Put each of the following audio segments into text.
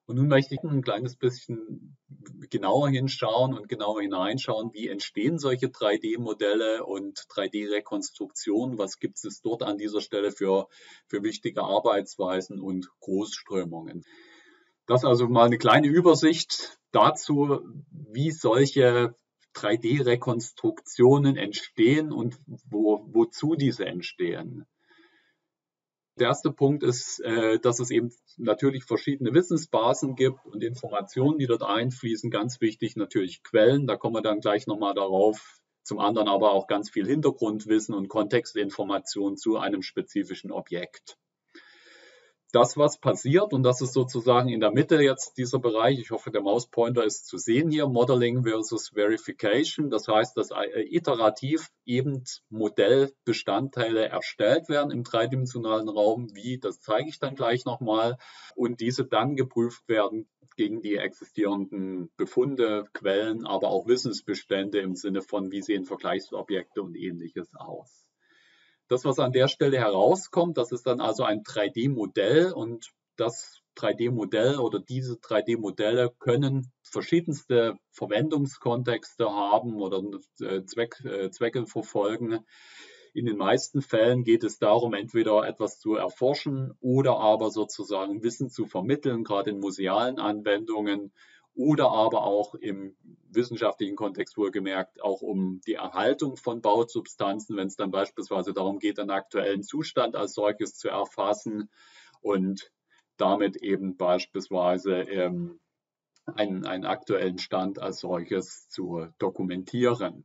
Und nun möchte ich ein kleines bisschen genauer hinschauen und genauer hineinschauen, wie entstehen solche 3D-Modelle und 3D-Rekonstruktionen, was gibt es dort an dieser Stelle für wichtige Arbeitsweisen und Großströmungen. Das also mal eine kleine Übersicht dazu, wie solche 3D-Rekonstruktionen entstehen und wozu diese entstehen. Der erste Punkt ist, dass es eben natürlich verschiedene Wissensbasen gibt und Informationen, die dort einfließen. Ganz wichtig natürlich Quellen, da kommen wir dann gleich nochmal darauf. Zum anderen aber auch ganz viel Hintergrundwissen und Kontextinformation zu einem spezifischen Objekt. Das, was passiert, und das ist sozusagen in der Mitte jetzt dieser Bereich, ich hoffe, der Mauspointer ist zu sehen hier, Modeling versus Verification. Das heißt, dass iterativ eben Modellbestandteile erstellt werden im dreidimensionalen Raum, wie, das zeige ich dann gleich nochmal, und diese dann geprüft werden gegen die existierenden Befunde, Quellen, aber auch Wissensbestände im Sinne von, wie sehen Vergleichsobjekte und Ähnliches aus. Das, was an der Stelle herauskommt, das ist dann also ein 3D-Modell, und das 3D-Modell oder diese 3D-Modelle können verschiedenste Verwendungskontexte haben oder Zwecke verfolgen. In den meisten Fällen geht es darum, entweder etwas zu erforschen oder aber sozusagen Wissen zu vermitteln, gerade in musealen Anwendungen, oder aber auch im wissenschaftlichen Kontext wohlgemerkt auch um die Erhaltung von Bausubstanzen, wenn es dann beispielsweise darum geht, den aktuellen Zustand als solches zu erfassen und damit eben beispielsweise einen aktuellen Stand als solches zu dokumentieren.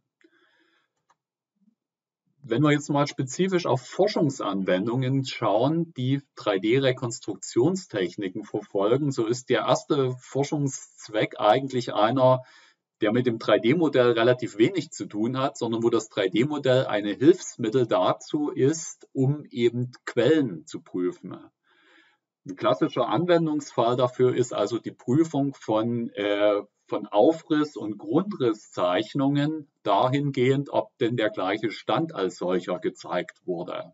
Wenn wir jetzt mal spezifisch auf Forschungsanwendungen schauen, die 3D-Rekonstruktionstechniken verfolgen, so ist der erste Forschungszweck eigentlich einer, der mit dem 3D-Modell relativ wenig zu tun hat, sondern wo das 3D-Modell eine Hilfsmittel dazu ist, um eben Quellen zu prüfen. Ein klassischer Anwendungsfall dafür ist also die Prüfung von Aufriss- und Grundrisszeichnungen dahingehend, ob denn der gleiche Stand als solcher gezeigt wurde.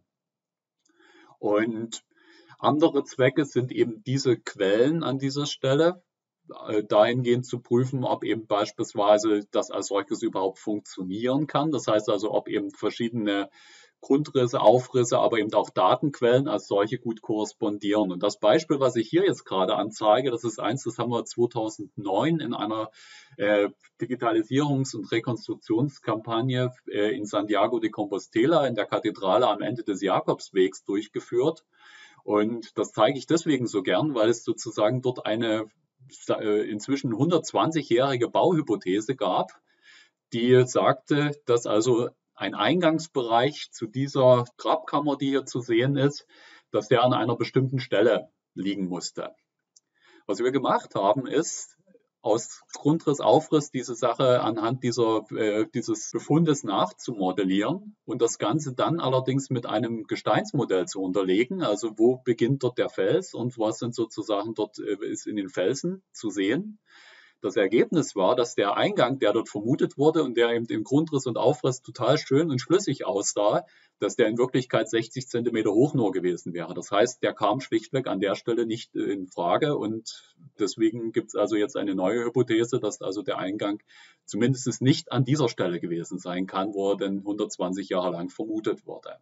Und andere Zwecke sind eben diese Quellen an dieser Stelle, dahingehend zu prüfen, ob eben beispielsweise das als solches überhaupt funktionieren kann. Das heißt also, ob eben verschiedene Grundrisse, Aufrisse, aber eben auch Datenquellen als solche gut korrespondieren. Und das Beispiel, was ich hier jetzt gerade anzeige, das ist eins, das haben wir 2009 in einer Digitalisierungs- und Rekonstruktionskampagne in Santiago de Compostela in der Kathedrale am Ende des Jakobswegs durchgeführt. Und das zeige ich deswegen so gern, weil es sozusagen dort eine inzwischen 120-jährige Bauhypothese gab, die sagte, dass also ein Eingangsbereich zu dieser Grabkammer, die hier zu sehen ist, dass der an einer bestimmten Stelle liegen musste. Was wir gemacht haben, ist, aus Grundriss, Aufriss diese Sache anhand dieses Befundes nachzumodellieren und das Ganze dann allerdings mit einem Gesteinsmodell zu unterlegen. Also wo beginnt dort der Fels und was sind sozusagen dort ist in den Felsen zu sehen. Das Ergebnis war, dass der Eingang, der dort vermutet wurde und der eben im Grundriss und Aufriss total schön und schlüssig aussah, dass der in Wirklichkeit 60 Zentimeter hoch nur gewesen wäre. Das heißt, der kam schlichtweg an der Stelle nicht in Frage und deswegen gibt es also jetzt eine neue Hypothese, dass also der Eingang zumindest nicht an dieser Stelle gewesen sein kann, wo er denn 120 Jahre lang vermutet wurde.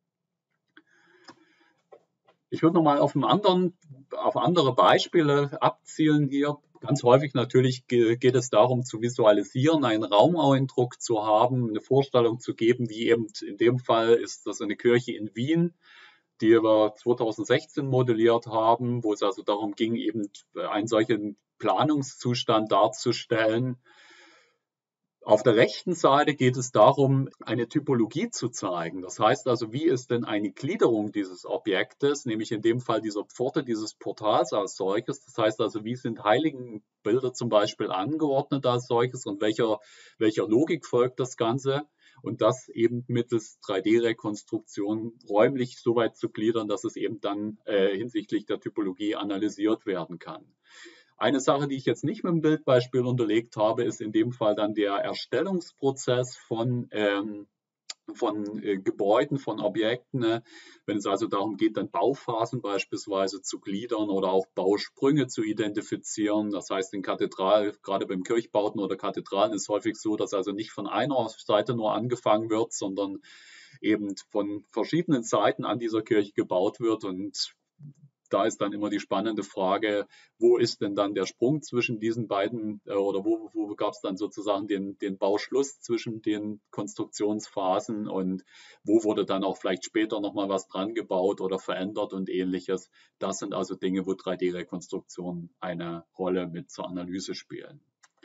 Ich würde nochmal auf andere Beispiele abzielen hier. Ganz häufig natürlich geht es darum, zu visualisieren, einen Raumeindruck zu haben, eine Vorstellung zu geben, wie eben in dem Fall ist das eine Kirche in Wien, die wir 2016 modelliert haben, wo es also darum ging, eben einen solchen Planungszustand darzustellen. Auf der rechten Seite geht es darum, eine Typologie zu zeigen. Das heißt also, wie ist denn eine Gliederung dieses Objektes, nämlich in dem Fall dieser Pforte, dieses Portals als solches. Das heißt also, wie sind Heiligenbilder zum Beispiel angeordnet als solches und welcher Logik folgt das Ganze? Und das eben mittels 3D-Rekonstruktion räumlich so weit zu gliedern, dass es eben dann hinsichtlich der Typologie analysiert werden kann. Eine Sache, die ich jetzt nicht mit dem Bildbeispiel unterlegt habe, ist in dem Fall dann der Erstellungsprozess von Gebäuden, von Objekten, ne? Wenn es also darum geht, dann Bauphasen beispielsweise zu gliedern oder auch Bausprünge zu identifizieren. Das heißt, in Kathedralen, gerade beim Kirchbauten oder Kathedralen ist häufig so, dass also nicht von einer Seite nur angefangen wird, sondern eben von verschiedenen Seiten an dieser Kirche gebaut wird. Und da ist dann immer die spannende Frage, wo ist denn dann der Sprung zwischen diesen beiden oder wo gab es dann sozusagen den Bauschluss zwischen den Konstruktionsphasen und wo wurde dann auch vielleicht später nochmal was dran gebaut oder verändert und ähnliches. Das sind also Dinge, wo 3D-Rekonstruktionen eine Rolle mit zur Analyse spielen.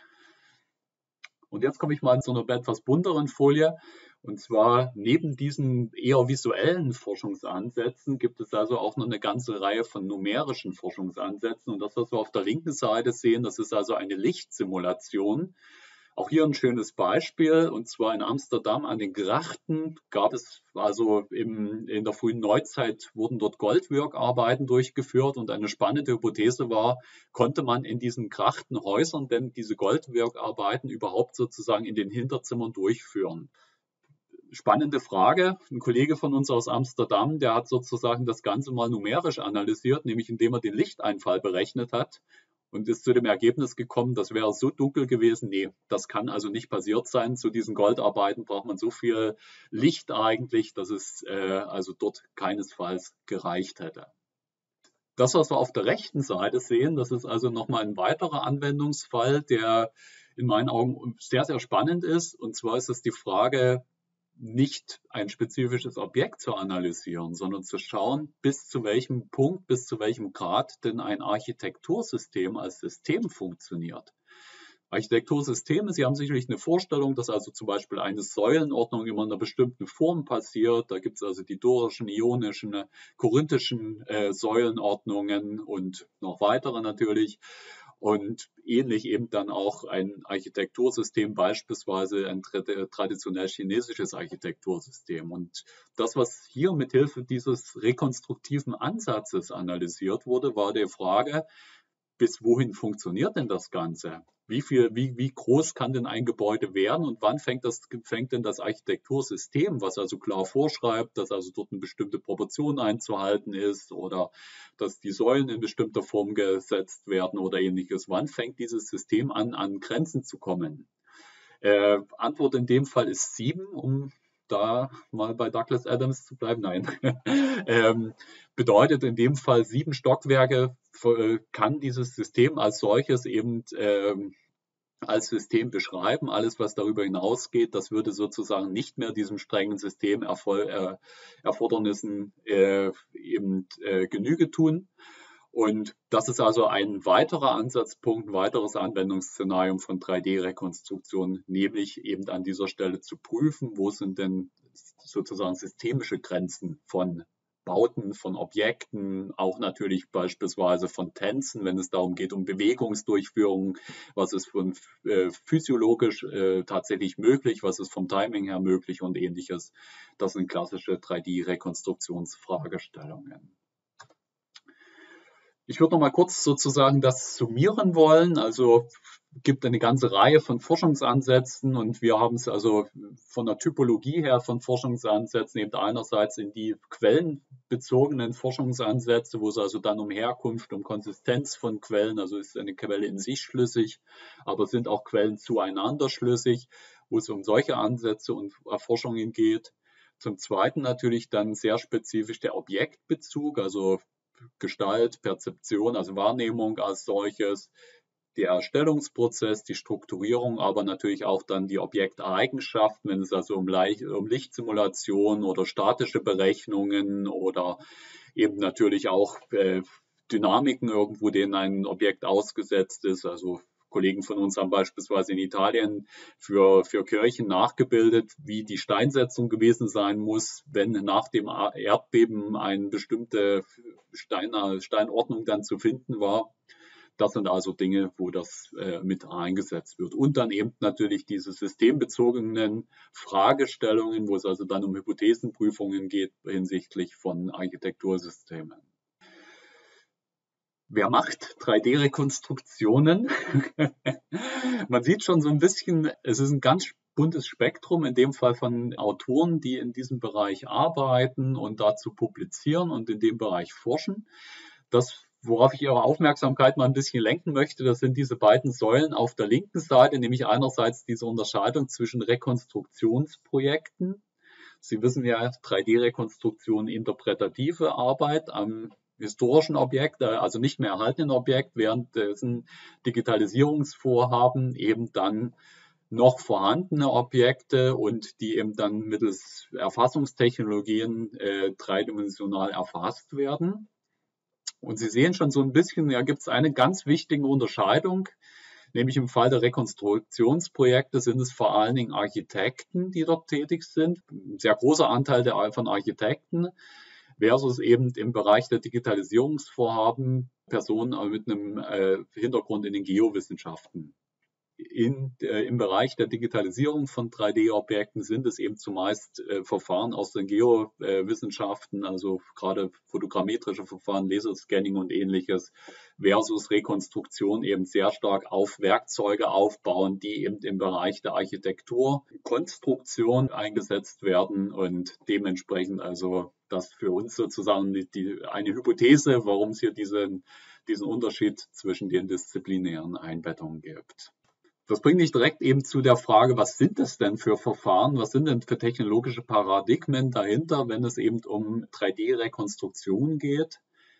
Und jetzt komme ich mal zu einer etwas bunteren Folie. Und zwar neben diesen eher visuellen Forschungsansätzen gibt es also auch noch eine ganze Reihe von numerischen Forschungsansätzen. Und das, was wir auf der linken Seite sehen, das ist also eine Lichtsimulation. Auch hier ein schönes Beispiel, und zwar in Amsterdam an den Grachten gab es also in der frühen Neuzeit wurden dort Goldwirkarbeiten durchgeführt und eine spannende Hypothese war, konnte man in diesen Grachtenhäusern denn diese Goldwirkarbeiten überhaupt sozusagen in den Hinterzimmern durchführen? Spannende Frage. Ein Kollege von uns aus Amsterdam, der hat sozusagen das Ganze mal numerisch analysiert, nämlich indem er den Lichteinfall berechnet hat und ist zu dem Ergebnis gekommen, das wäre so dunkel gewesen, nee, das kann also nicht passiert sein. Zu diesen Goldarbeiten braucht man so viel Licht eigentlich, dass es also dort keinesfalls gereicht hätte. Das, was wir auf der rechten Seite sehen, das ist also nochmal ein weiterer Anwendungsfall, der in meinen Augen sehr, sehr spannend ist. Und zwar ist es die Frage, nicht ein spezifisches Objekt zu analysieren, sondern zu schauen, bis zu welchem Punkt, bis zu welchem Grad denn ein Architektursystem als System funktioniert. Architektursysteme, Sie haben sicherlich eine Vorstellung, dass also zum Beispiel eine Säulenordnung immer in einer bestimmten Form passiert. Da gibt es also die dorischen, ionischen, korinthischen Säulenordnungen und noch weitere natürlich. Und ähnlich eben dann auch ein Architektursystem, beispielsweise ein traditionell chinesisches Architektursystem. Und das, was hier mithilfe dieses rekonstruktiven Ansatzes analysiert wurde, war die Frage, bis wohin funktioniert denn das Ganze? Wie groß kann denn ein Gebäude werden und wann fängt denn das Architektursystem, was also klar vorschreibt, dass also dort eine bestimmte Proportion einzuhalten ist oder dass die Säulen in bestimmter Form gesetzt werden oder ähnliches. Wann fängt dieses System an Grenzen zu kommen? Antwort in dem Fall ist 7, um da mal bei Douglas Adams zu bleiben. Nein. Bedeutet in dem Fall 7 Stockwerke kann dieses System als solches eben als System beschreiben. Alles, was darüber hinausgeht, das würde sozusagen nicht mehr diesem strengen Systemerfordernissen eben Genüge tun. Und das ist also ein weiterer Ansatzpunkt, ein weiteres Anwendungsszenario von 3D-Rekonstruktion, nämlich eben an dieser Stelle zu prüfen, wo sind denn sozusagen systemische Grenzen von Bauten, von Objekten, auch natürlich beispielsweise von Tänzen, wenn es darum geht, um Bewegungsdurchführung, was ist von physiologisch tatsächlich möglich, was ist vom Timing her möglich und ähnliches. Das sind klassische 3D-Rekonstruktionsfragestellungen. Ich würde noch mal kurz sozusagen das summieren wollen. Also gibt eine ganze Reihe von Forschungsansätzen und wir haben es also von der Typologie her von Forschungsansätzen eben einerseits in die quellenbezogenen Forschungsansätze, wo es also dann um Herkunft, um Konsistenz von Quellen, also ist eine Quelle in sich schlüssig, aber sind auch Quellen zueinander schlüssig, wo es um solche Ansätze und Erforschungen geht. Zum Zweiten natürlich dann sehr spezifisch der Objektbezug, also Gestalt, Perzeption, also Wahrnehmung als solches, der Erstellungsprozess, die Strukturierung, aber natürlich auch dann die Objekteigenschaften, wenn es also um Lichtsimulation oder statische Berechnungen oder eben natürlich auch Dynamiken irgendwo, denen ein Objekt ausgesetzt ist, also Kollegen von uns haben beispielsweise in Italien für Kirchen nachgebildet, wie die Steinsetzung gewesen sein muss, wenn nach dem Erdbeben eine bestimmte Steinordnung dann zu finden war. Das sind also Dinge, wo das mit eingesetzt wird. Und dann eben natürlich diese systembezogenen Fragestellungen, wo es also dann um Hypothesenprüfungen geht hinsichtlich von Architektursystemen. Wer macht 3D-Rekonstruktionen? Man sieht schon so ein bisschen, es ist ein ganz buntes Spektrum, in dem Fall von Autoren, die in diesem Bereich arbeiten und dazu publizieren und in dem Bereich forschen. Das, worauf ich Ihre Aufmerksamkeit mal ein bisschen lenken möchte, das sind diese beiden Säulen auf der linken Seite, nämlich einerseits diese Unterscheidung zwischen Rekonstruktionsprojekten. Sie wissen ja, 3D-Rekonstruktion, interpretative Arbeit am historischen Objekt, also nicht mehr erhaltenen Objekt, währenddessen Digitalisierungsvorhaben eben dann noch vorhandene Objekte und die eben dann mittels Erfassungstechnologien dreidimensional erfasst werden. Und Sie sehen schon so ein bisschen, ja, gibt es eine ganz wichtige Unterscheidung, nämlich im Fall der Rekonstruktionsprojekte sind es vor allen Dingen Architekten, die dort tätig sind, ein sehr großer Anteil von Architekten, versus eben im Bereich der Digitalisierungsvorhaben Personen mit einem Hintergrund in den Geowissenschaften. Im Bereich der Digitalisierung von 3D-Objekten sind es eben zumeist Verfahren aus den Geowissenschaften, also gerade fotogrammetrische Verfahren, Laserscanning und ähnliches, versus Rekonstruktion eben sehr stark auf Werkzeuge aufbauen, die eben im Bereich der Architekturkonstruktion eingesetzt werden und dementsprechend also das für uns sozusagen eine Hypothese, warum es hier diesen Unterschied zwischen den disziplinären Einbettungen gibt. Das bringt mich direkt eben zu der Frage, was sind das denn für Verfahren, was sind denn für technologische Paradigmen dahinter, wenn es eben um 3D-Rekonstruktion geht.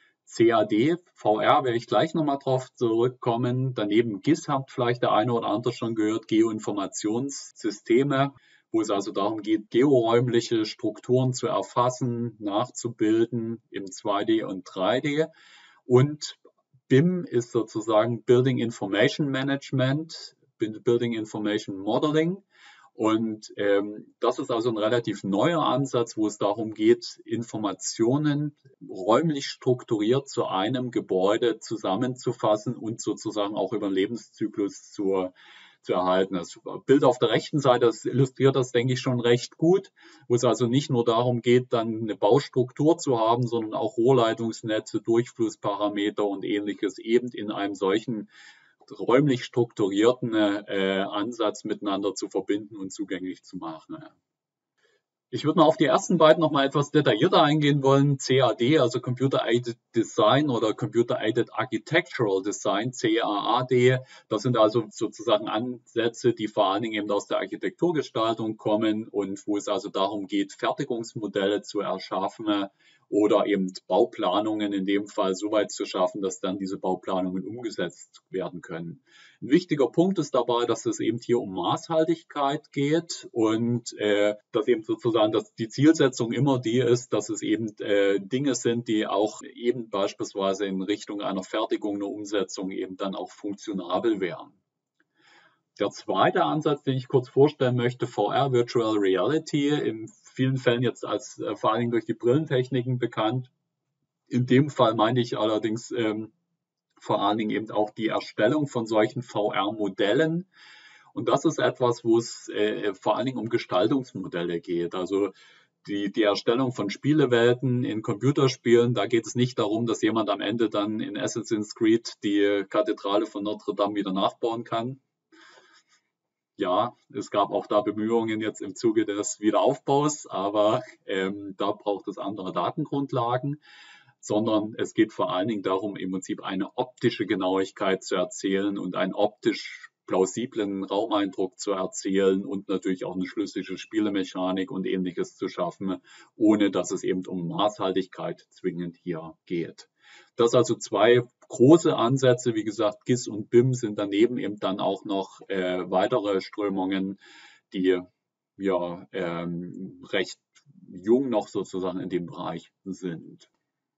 CAD, VR werde ich gleich nochmal drauf zurückkommen. Daneben GIS hat vielleicht der eine oder andere schon gehört, Geoinformationssysteme, wo es also darum geht, georäumliche Strukturen zu erfassen, nachzubilden im 2D und 3D. Und BIM ist sozusagen Building Information Management, Building Information Modeling. Und das ist also ein relativ neuer Ansatz, wo es darum geht, Informationen räumlich strukturiert zu einem Gebäude zusammenzufassen und sozusagen auch über den Lebenszyklus zu erhalten. Das Bild auf der rechten Seite, das illustriert das, denke ich, schon recht gut, wo es also nicht nur darum geht, dann eine Baustruktur zu haben, sondern auch Rohrleitungsnetze, Durchflussparameter und ähnliches eben in einem solchen räumlich strukturierten Ansatz miteinander zu verbinden und zugänglich zu machen. Ich würde mal auf die ersten beiden noch mal etwas detaillierter eingehen wollen. CAD, also Computer Aided Design oder Computer Aided Architectural Design, CAAD. Das sind also sozusagen Ansätze, die vor allen Dingen eben aus der Architekturgestaltung kommen und wo es also darum geht, Fertigungsmodelle zu erschaffen oder eben Bauplanungen in dem Fall so weit zu schaffen, dass dann diese Bauplanungen umgesetzt werden können. Ein wichtiger Punkt ist dabei, dass es eben hier um Maßhaltigkeit geht und dass eben sozusagen dass die Zielsetzung immer die ist, dass es eben Dinge sind, die auch eben beispielsweise in Richtung einer Fertigung, einer Umsetzung eben dann auch funktionabel wären. Der zweite Ansatz, den ich kurz vorstellen möchte, VR, Virtual Reality, in vielen Fällen jetzt als vor allen Dingen durch die Brillentechniken bekannt. In dem Fall meine ich allerdings vor allen Dingen eben auch die Erstellung von solchen VR-Modellen. Und das ist etwas, wo es vor allen Dingen um Gestaltungsmodelle geht. Also die Erstellung von Spielewelten in Computerspielen, da geht es nicht darum, dass jemand am Ende dann in Assassin's Creed die Kathedrale von Notre Dame wieder nachbauen kann. Ja, es gab auch da Bemühungen jetzt im Zuge des Wiederaufbaus, aber da braucht es andere Datengrundlagen, sondern es geht vor allen Dingen darum, im Prinzip eine optische Genauigkeit zu erzielen und einen optisch plausiblen Raumeindruck zu erzielen und natürlich auch eine schlüssige Spielemechanik und ähnliches zu schaffen, ohne dass es eben um Maßhaltigkeit zwingend hier geht. Das also zwei große Ansätze, wie gesagt, GIS und BIM sind daneben eben dann auch noch weitere Strömungen, die ja recht jung noch sozusagen in dem Bereich sind.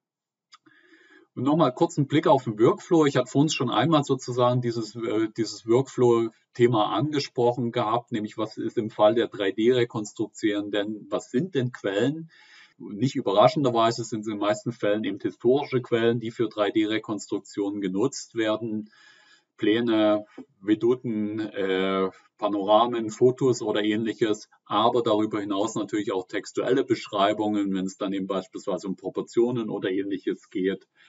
Und nochmal kurz einen Blick auf den Workflow. Ich hatte vorhin schon einmal sozusagen dieses Workflow-Thema angesprochen gehabt, nämlich was ist im Fall der 3D-Rekonstruktion denn, was sind denn Quellen? Nicht überraschenderweise sind es in den meisten Fällen eben historische Quellen, die für 3D-Rekonstruktionen genutzt werden. Pläne, Veduten, Panoramen, Fotos oder ähnliches, aber darüber hinaus natürlich auch textuelle Beschreibungen, wenn es dann eben beispielsweise um Proportionen oder ähnliches geht.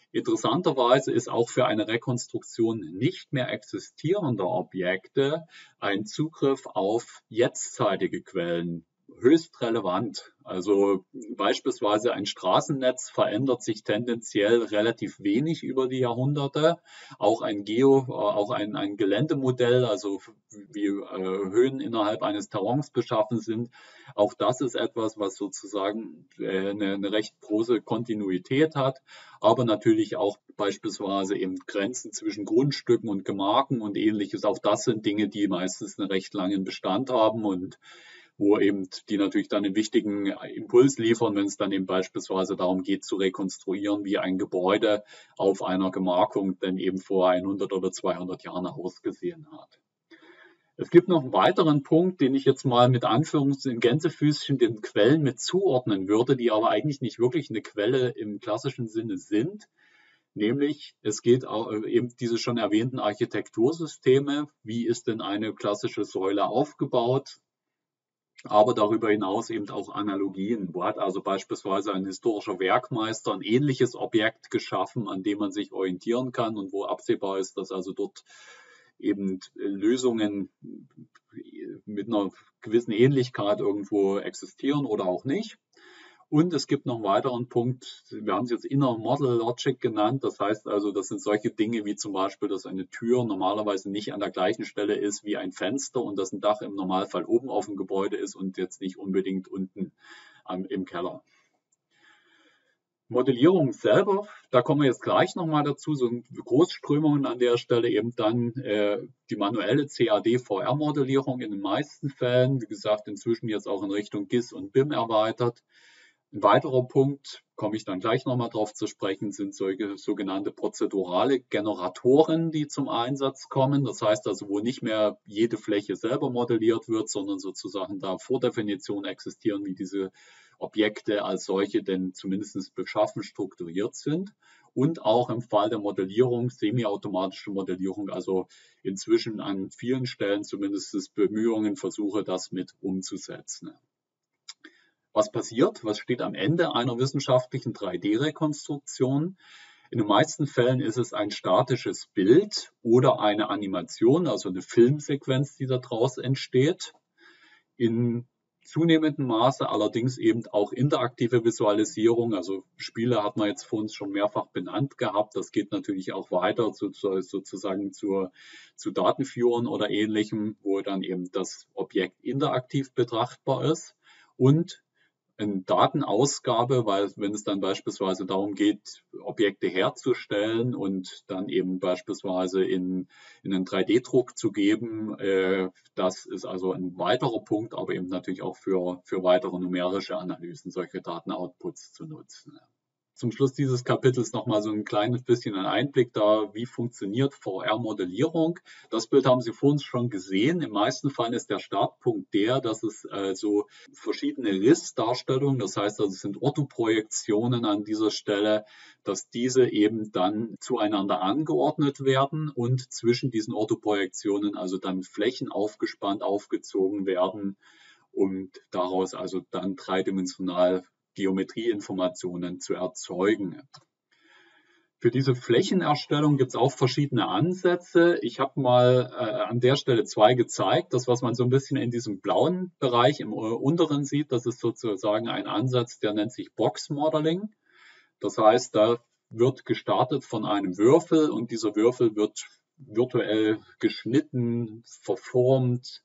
Interessanterweise ist auch für eine Rekonstruktion nicht mehr existierender Objekte ein Zugriff auf jetztzeitige Quellen höchst relevant. Also beispielsweise ein Straßennetz verändert sich tendenziell relativ wenig über die Jahrhunderte. Auch ein Geländemodell, also wie Höhen innerhalb eines Terrains beschaffen sind, auch das ist etwas, was sozusagen eine recht große Kontinuität hat, aber natürlich auch beispielsweise eben Grenzen zwischen Grundstücken und Gemarken und ähnliches. Auch das sind Dinge, die meistens einen recht langen Bestand haben und wo eben die natürlich dann einen wichtigen Impuls liefern, wenn es dann eben beispielsweise darum geht, zu rekonstruieren, wie ein Gebäude auf einer Gemarkung denn eben vor 100 oder 200 Jahren ausgesehen hat. Es gibt noch einen weiteren Punkt, den ich jetzt mal mit in Gänsefüßchen den Quellen mit zuordnen würde, die aber eigentlich nicht wirklich eine Quelle im klassischen Sinne sind. Nämlich, es geht auch eben diese schon erwähnten Architektursysteme. Wie ist denn eine klassische Säule aufgebaut? Aber darüber hinaus eben auch Analogien. Wo hat also beispielsweise ein historischer Werkmeister ein ähnliches Objekt geschaffen, an dem man sich orientieren kann und wo absehbar ist, dass also dort eben Lösungen mit einer gewissen Ähnlichkeit irgendwo existieren oder auch nicht. Und es gibt noch einen weiteren Punkt, wir haben es jetzt Inner Model Logic genannt, das heißt also, das sind solche Dinge wie zum Beispiel, dass eine Tür normalerweise nicht an der gleichen Stelle ist wie ein Fenster und dass ein Dach im Normalfall oben auf dem Gebäude ist und jetzt nicht unbedingt unten im Keller. Modellierung selber, da kommen wir jetzt gleich nochmal dazu, so Großströmungen an der Stelle eben dann die manuelle CAD-VR-Modellierung in den meisten Fällen, wie gesagt, inzwischen jetzt auch in Richtung GIS und BIM erweitert. Ein weiterer Punkt, komme ich dann gleich nochmal drauf zu sprechen, sind solche sogenannte prozedurale Generatoren, die zum Einsatz kommen. Das heißt also, wo nicht mehr jede Fläche selber modelliert wird, sondern sozusagen da Vordefinitionen existieren, wie diese Objekte als solche denn zumindest beschaffen strukturiert sind. Und auch im Fall der Modellierung, semiautomatische Modellierung, also inzwischen an vielen Stellen zumindest Bemühungen, Versuche, das mit umzusetzen. Was passiert? Was steht am Ende einer wissenschaftlichen 3D-Rekonstruktion? In den meisten Fällen ist es ein statisches Bild oder eine Animation, also eine Filmsequenz, die daraus entsteht. In zunehmendem Maße allerdings eben auch interaktive Visualisierung. Also Spiele hat man jetzt vor uns schon mehrfach benannt gehabt. Das geht natürlich auch weiter sozusagen zu Datenführern oder Ähnlichem, wo dann eben das Objekt interaktiv betrachtbar ist. Und eine Datenausgabe, weil wenn es dann beispielsweise darum geht, Objekte herzustellen und dann eben beispielsweise in einen 3D-Druck zu geben, das ist also ein weiterer Punkt, aber eben natürlich auch für weitere numerische Analysen solche Datenoutputs zu nutzen. Zum Schluss dieses Kapitels nochmal so ein kleines bisschen ein Einblick da, wie funktioniert VR-Modellierung. Das Bild haben Sie vor uns schon gesehen. Im meisten Fall ist der Startpunkt der, dass es so verschiedene RIS-Darstellungen, das heißt, also es sind Orthoprojektionen an dieser Stelle, dass diese eben dann zueinander angeordnet werden und zwischen diesen Orthoprojektionen also dann Flächen aufgespannt, aufgezogen werden und daraus also dann dreidimensional Geometrieinformationen zu erzeugen. Für diese Flächenerstellung gibt es auch verschiedene Ansätze. Ich habe mal an der Stelle zwei gezeigt. Das, was man so ein bisschen in diesem blauen Bereich im unteren sieht, das ist sozusagen ein Ansatz, der nennt sich Box Modeling. Das heißt, da wird gestartet von einem Würfel und dieser Würfel wird virtuell geschnitten, verformt,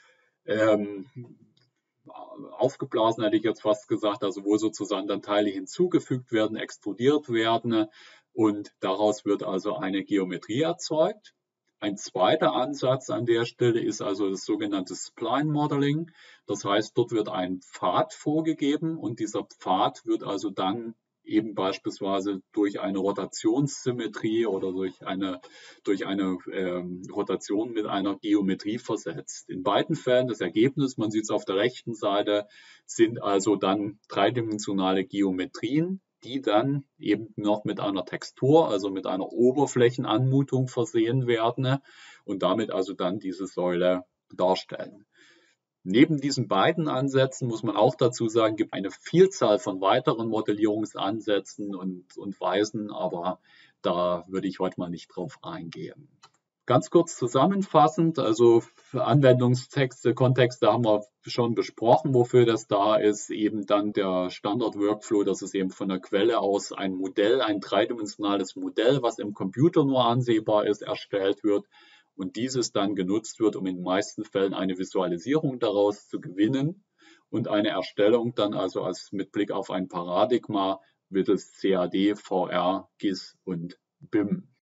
aufgeblasen, hätte ich jetzt fast gesagt, also wo sozusagen dann Teile hinzugefügt werden, extrudiert werden und daraus wird also eine Geometrie erzeugt. Ein zweiter Ansatz an der Stelle ist also das sogenannte Spline Modeling. Das heißt, dort wird ein Pfad vorgegeben und dieser Pfad wird also dann eben beispielsweise durch eine Rotationssymmetrie oder durch eine Rotation mit einer Geometrie versetzt. In beiden Fällen das Ergebnis, man sieht es auf der rechten Seite, sind also dann dreidimensionale Geometrien, die dann eben noch mit einer Textur, also mit einer Oberflächenanmutung versehen werden und damit also dann diese Säule darstellen. Neben diesen beiden Ansätzen muss man auch dazu sagen, gibt eine Vielzahl von weiteren Modellierungsansätzen und Weisen, aber da würde ich heute mal nicht drauf eingehen. Ganz kurz zusammenfassend, also für Anwendungstexte, Kontexte haben wir schon besprochen, wofür das da ist. Eben dann der Standard-Workflow, dass es eben von der Quelle aus ein Modell, ein dreidimensionales Modell, was im Computer nur ansehbar ist, erstellt wird und dieses dann genutzt wird, um in den meisten Fällen eine Visualisierung daraus zu gewinnen und eine Erstellung dann also als mit Blick auf ein Paradigma mittels CAD, VR, GIS und BIM.